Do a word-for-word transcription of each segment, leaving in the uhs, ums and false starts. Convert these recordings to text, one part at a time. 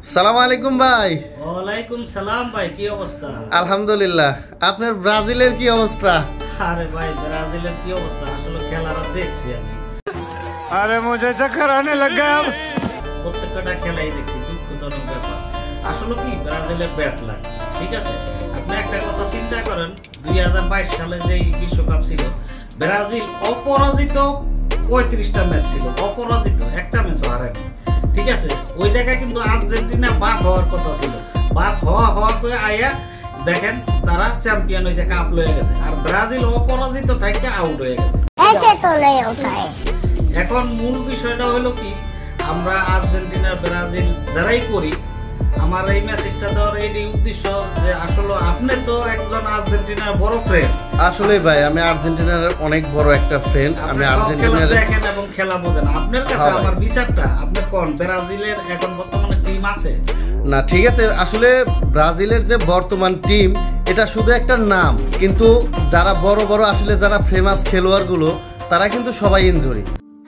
সালাম আলাইকুম ভাই। ওয়ালাইকুম সালাম ভাই, কি অবস্থা? আলহামদুলিল্লাহ। আপনার ব্রাজিলের কি অবস্থা? আরে ভাই ব্রাজিলের কি অবস্থা, আসলে খেলাটা দেখছি আমি। আরে মুঝে চক্কর আনে লাগা। প্রত্যেকটা খেলাই দেখছি, দুঃখজনক ব্যাপার। আসলে কি ব্রাজিলের ব্যাট লাগ, ঠিক আছে? আপনি একটা কথা চিন্তা করেন, দুই হাজার বাইশ সালে যে বিশ্বকাপ ছিল, ব্রাজিল অপরাজিত পঁয়ত্রিশটা ম্যাচ ছিল, অপরাজিত একটা ম্যাচও হারেনি, ঠিক আছে? ওই জায়গায় কিন্তু আর্জেন্টিনা বাদ হওয়ার কথা ছিল, বাদ হওয়া হওয়া করে আয়া দেখেন তারা চ্যাম্পিয়ন হয়েছে, কাপ লয়ে গেছে। আর ব্রাজিল অপরাজিত থেকে আউট হয়ে গেছে। এখন মূল বিষয়টা হলো কি, আমরা আর্জেন্টিনা ব্রাজিল যারাই করি, আমার এই মেসেজটা দেওয়ার এই উদ্দেশ্য যে আসলে আপনি তো একজন আর্জেন্টিনার বড় ফ্রেন্ড। আসলে ভাই আমি আর্জেন্টিনার অনেক বড় একটা ফ্রেন্ড। আমি আর্জেন্টিনার দেখেন এবং খেলা বোঝেন। আপনার কাছে আমার বিচারটা আপনি কোন ব্রাজিলের এখন বর্তমানে টিম আছে না? ঠিক আছে, আসলে ব্রাজিলের যে বর্তমান টিম এটা শুধু একটা নাম, কিন্তু যারা বড় বড় আসলে যারা ফেমাস খেলোয়াড় গুলো তারা কিন্তু সবাই ইনজুরি।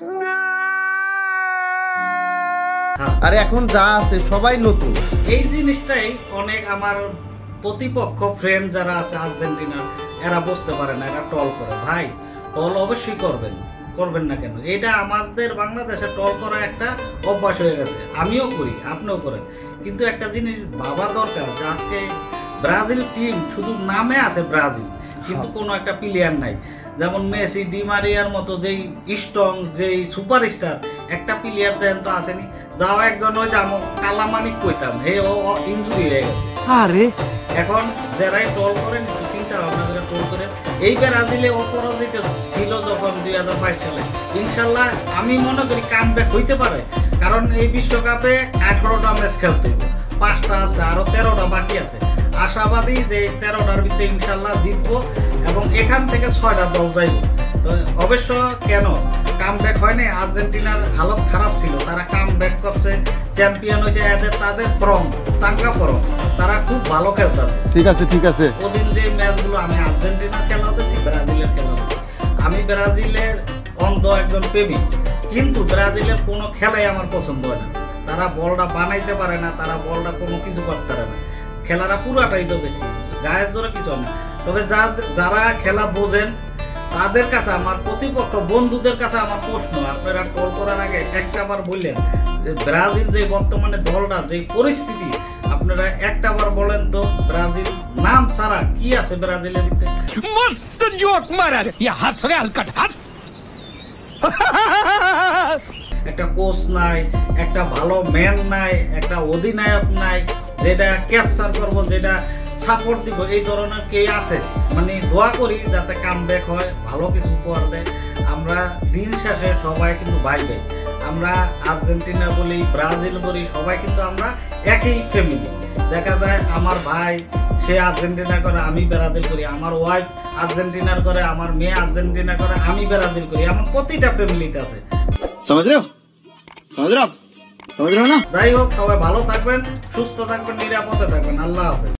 আর এখন যা আছে সবাই নতুন। এই জিনিসটাই অনেক আমার প্রতিপক্ষ ফ্রেন্ড যারা আছে আর্জেন্টিনার, এরা বুঝতে পারে না, এরা টল করে। ভাই টল অবশ্যই করবেন, করবেন না কেন? এটা আমাদের বাংলাদেশে টল করা একটা অভ্যাস হয়ে গেছে, আমিও করি, আপনিও করেন। কিন্তু একটা জিনিস ভাবা দরকার যে আজকে ব্রাজিল টিম শুধু নামে আছে ব্রাজিল, কিন্তু কোনো একটা প্লেয়ার নাই। যেমন মেসি, ডি মারিয়ার মতো যেই স্ট্রং, যেই সুপারস্টার একটা প্লেয়ার দেন তো আসেনি। যাও একজন ওই যে কালামানিক কইতাম, হে ও ইনজুরি হয়ে গেছে। আরে এখন যারাই টোল করেন চিন্তা ভাবনা করে টোল করে, এই ব্রাজিলে অপরাজিত ছিল যখন দুই হাজার বাইশ সালে, ইনশাল্লাহ আমি মনে করি কাম ব্যাক হইতে পারে। কারণ এই বিশ্বকাপে আঠারোটা ম্যাচ খেলতে, পাঁচটা আছে, আরো তেরোটা বাকি আছে। আশাবাদী যে তেরোটার ভিতরে ইনশাল্লাহ জিতবো এবং এখান থেকে ছয়টা দল যাইব। তো অবশ্য কেন কাম ব্যাক হয়নি, আর্জেন্টিনার হালত খারাপ ছিল, তারা কাম ব্যাক করছে, চ্যাম্পিয়ন হয়েছে। এদের তাদের ফর্ম চাঙ্গা ফর্ম, তারা খুব ভালো খেলতেছে। ঠিক আছে ঠিক আছে ওদিন যে ম্যাচগুলো আমি আর্জেন্টিনার খেলা দেখছি, ব্রাজিলের খেলা দেখছি। আমি ব্রাজিলের অন্ধ একজন প্রেমী, কিন্তু ব্রাজিলের কোনো খেলাই আমার পছন্দ হয় না। তারা বলটা বানাইতে পারে না, তারা বলটা কোনো কিছু করতে পারে না। খেলাটা পুরাটাই তো দেখছি, গায়ের জোরে কিছু না। তবে যারা খেলা বোঝেন তাদের কাছে, আমার প্রতিপক্ষ বন্ধুদের কাছে আমার প্রশ্ন, আপনারা কল করার আগে একটা বার বললেন যে ব্রাজিল যে বর্তমানে দলটা যে পরিস্থিতি, আপনারা একটা বার বলেন তো ব্রাজিল নাম ছাড়া কি আছে ব্রাজিলের ভিতরে? মস্ত জোক মারার, ইয়া হাস রে হালকাট হাস। একটা কোচ নাই, একটা ভালো ম্যান নাই, একটা অধিনায়ক নাই যেটা ক্যাপচার করবো, যেটা সাপোর্ট দিব, এই ধরনের কে আছে? মানে দোয়া করি যাতে কাম ব্যাক হয়, ভালো কিছু উপহার দেয়। আমরা দিন শেষে সবাই কিন্তু ভাই ভাই, আমরা আর্জেন্টিনা বলি, ব্রাজিল বলি, সবাই কিন্তু আমরা একই ফ্যামিলি। দেখা যায় আমার ভাই সে আর্জেন্টিনা করে, আমি ব্রাজিল করি, আমার ওয়াইফ আর্জেন্টিনার করে, আমার মেয়ে আর্জেন্টিনা করে, আমি ব্রাজিল করি। আমার প্রতিটা ফ্যামিলিতে আছে। যাই হোক, সবাই ভালো থাকবেন, সুস্থ থাকবেন, নিরাপদে থাকবেন। আল্লাহ হাফেজ।